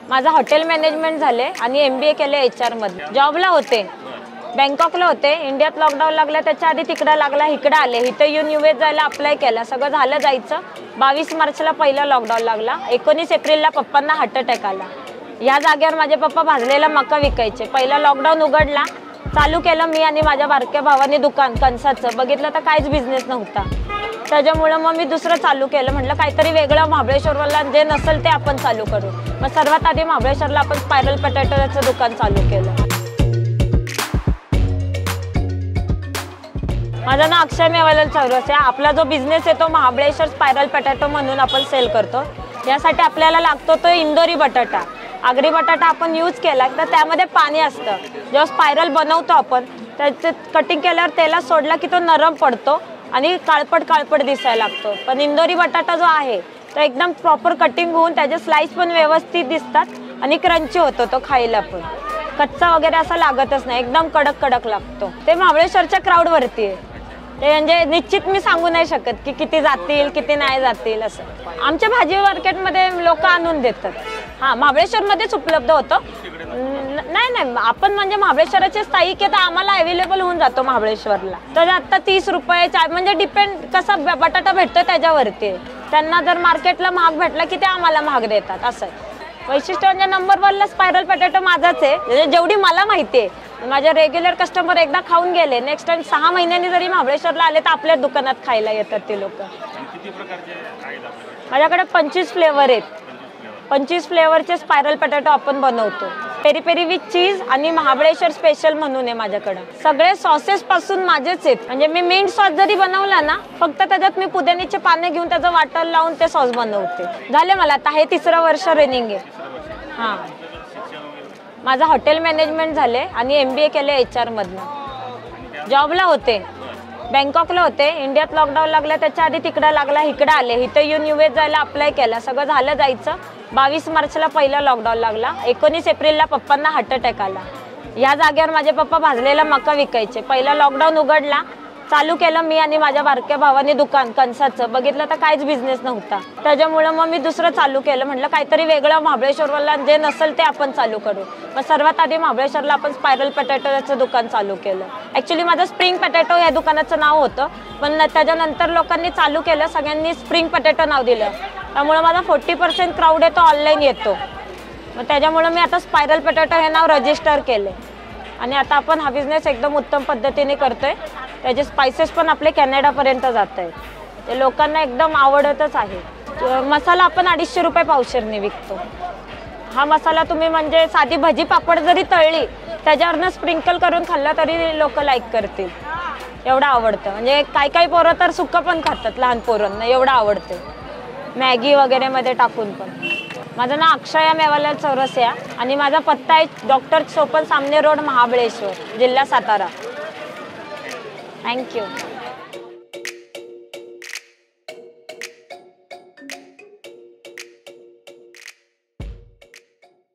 माझा hotel management झाले आणि MBA केले HR मध्ये. जॉबला होते, बँकॉकला होते. इंडियात लॉकडाऊन लागला, त्याच्या आधी तिकडे लागला, इकडे आले. इथं येऊन US जायला अप्लाय केला, सगळं झालं जायचं. 22 मार्चला पहिला लॉकडाऊन लागला. 19 एप्रिलला पप्पांना हार्ट अटॅक आला. या जागेवर माझे पप्पा भाजलेला मका विकायचे. पहिला लॉकडाऊन उघडला, चालू केलं मी आणि माझ्या बारक्या भावाने दुकान कणसाचं. बघितलं तर काहीच बिझनेस नव्हता, त्याच्यामुळं मग मी दुसरं चालू केलं. म्हटलं काहीतरी वेगळं महाबळेश्वरला जे नसेल ते आपण चालू करू. मग सर्वात आधी महाबळेश्वरला आपण स्पायरल पोटॅटोचं दुकान चालू केलं. माझं नाव अक्षय मेवालाल चौरसे. आपला जो बिझनेस आहे तो महाबळेश्वर स्पायरल पोटॅटो म्हणून आपण सेल करतो. यासाठी आपल्याला लागतो तो इंदोरी बटाटा. आगरी बटाटा आपण यूज केला तर त्यामध्ये पाणी असतं. जेव्हा स्पायरल बनवतो आपण त्याचे कटिंग केल्यावर तेलात सोडला की तो नरम पडतो आणि काळपट दिसायला लागतो. पण इंदोरी बटाटा जो आहे तो एकदम प्रॉपर कटिंग होऊन त्याचे स्लाइस पण व्यवस्थित दिसतात आणि क्रंची होतो तो खायला पण. कच्चा वगैरे असं लागतच नाही, एकदम कडक लागतो. ते महाबळेश्वरच्या क्राऊडवरती आहे. ते म्हणजे निश्चित मी सांगू नाही शकत की किती जातील किती नाही जातील असं. आमच्या भाजी मार्केटमध्ये लोक आणून देतात. हां, महाबळेश्वरमध्येच उपलब्ध होतं. नाही आपण म्हणजे महाबळेश्वराचे स्थायिक आहे तर आम्हाला अवेलेबल होऊन जातो महाबळेश्वरला. तर आता 30 रुपये म्हणजे डिपेंड कसा बटाटा भेटतो त्याच्यावरती. त्यांना जर मार्केटला महाग भेटला की ते आम्हाला महाग देतात असं. वैशिष्ट्य म्हणजे नंबर 1ला स्पायरल पोटॅटो माझाच आहे, जेवढी मला माहिती आहे. माझे रेग्युलर कस्टमर एकदा खाऊन गेले, नेक्स्ट टाइम 6 महिन्यांनी जरी महाबळेश्वरला आले तर आपल्या दुकानात खायला येतात ते लोक. माझ्याकडे 25 फ्लेवर आहेत. 25 फ्लेवरचे स्पायरल पोटॅटो आपण बनवतो. पेरी पेरी विथ चीज आणि महाबळेश्वर स्पेशल म्हणून आहे माझ्याकडे. सगळे सॉसेस पासून माझेच आहेत. म्हणजे मी मिंट सॉस जरी बनवला ना, फक्त त्याच्यात मी पुदिन्याचे पाने घेऊन त्याचं वाटण लावून ते सॉस बनवते. झाले मला आता हे 3रं वर्ष रनिंग आहे. हां, माझा हॉटेल मॅनेजमेंट झाले आणि MBA केले HR मधनं. जॉबला होते, बँकॉकला होते. इंडियात लॉकडाऊन लागला, त्याच्या आधी तिकडे लागला, इकडे आले. इथं येऊन US जायला अप्लाय केला, सगळं झालं जायचं. 22 मार्चला पहिला लॉकडाऊन लागला. 19 एप्रिलला पप्पांना हार्ट अटॅक आला. या जागेवर माझे पप्पा भाजलेला मका विकायचे. पहिला लॉकडाऊन उघडला, चालू केलं मी आणि माझ्या बारक्या भावाने दुकान कणसाचं. बघितलं तर काहीच बिझनेस नव्हता, त्याच्यामुळं मग मी दुसरं चालू केलं. म्हटलं काहीतरी वेगळं महाबळेश्वरला जे नसेल ते आपण चालू करू. मग सर्वात आधी महाबळेश्वरला आपण स्पायरल पोटॅटोचं दुकान चालू केलं. ॲक्च्युली माझं स्प्रिंग पोटॅटो या दुकानाचं नाव होतं, पण त्याच्यानंतर लोकांनी चालू केलं, सगळ्यांनी स्प्रिंग पोटॅटो नाव दिलं. त्यामुळं माझा 40% क्राऊड आहे तो ऑनलाईन येतो. मग त्याच्यामुळं मी आता स्पायरल पोटॅटो हे नाव रजिस्टर केले आणि आता आपण हा बिझनेस एकदम उत्तम पद्धतीने करतोय. त्याचे स्पायसेस पण आपले कॅनडापर्यंत जात आहेत. ते लोकांना एकदम आवडतच आहे. मसाला आपण 250 रुपये पावशेरने विकतो. हा मसाला तुम्ही म्हणजे साधी भजी पापड जरी तळली त्याच्यावरनं स्प्रिंकल करून खाल्ला तरी लोक लाईक करतील, एवढं आवडतं. म्हणजे काही पोरं तर सुक्कं पण खातात, लहान पोरांना एवढं आवडते. मॅगी वगैरेमध्ये टाकून पण. माझं नाव अक्षय मेवालाल चौरसे आणि माझा पत्ता आहे डॉक्टर सोपन सामने रोड, महाबळेश्वर, जिल्हा सातारा. थँक्यू.